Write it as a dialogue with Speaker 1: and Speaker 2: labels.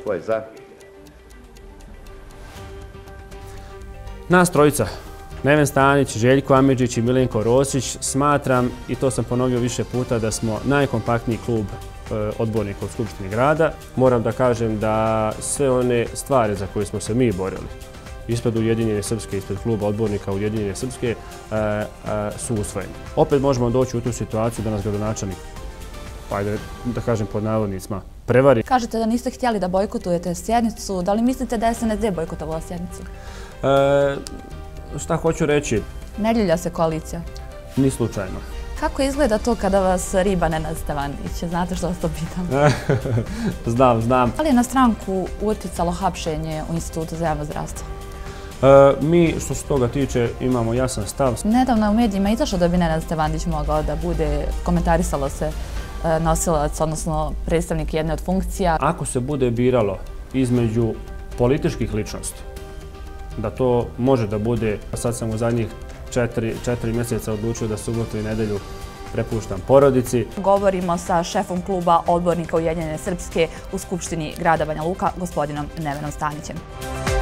Speaker 1: Ko je za?
Speaker 2: Nas trojica, Neven Stanić, Željko Amidžić i Milenko Rosić, smatram, i to sam ponovio više puta, da smo najkompaktniji klub odbornika u Skupštini grada. Moram da kažem da sve one stvari za koje smo se mi borili, ispred Ujedinjene Srpske, ispred kluba odbornika Ujedinjene Srpske, su usvojeni. Opet možemo doći u tu situaciju da nas gradonačelnik, ajde da kažem pod navodnicima, prevari.
Speaker 3: Kažete da niste htjeli da bojkotujete sjednicu. Da li mislite da je SNSD bojkotovala sjednicu?
Speaker 2: Šta hoću reći?
Speaker 3: Ne ljulja se koalicija?
Speaker 2: Ni slučajno.
Speaker 3: Kako izgleda to kada vas riba Nenad Stevanović? Znate što vas to pitam?
Speaker 2: Znam.
Speaker 3: Da li je na stranku utjecalo hapšenje u Institutu za javno zdravstvo?
Speaker 2: Mi, što se toga tiče, imamo jasan stav.
Speaker 3: Nedavno je u medijima izašlo da bi Nenad Stevanović mogao da bude, komentarisalo se, nosilac, odnosno predstavnik jedne od funkcija.
Speaker 2: Ako se bude biralo između političkih ličnosti, da to može da bude, sad sam u zadnjih 4 mjeseca odlučio da subotu i nedelju prepuštam porodici.
Speaker 3: Govorimo sa šefom kluba odbornika Ujedinjene Srpske u Skupštini grada Banja Luka, gospodinom Nevenom Stanićem.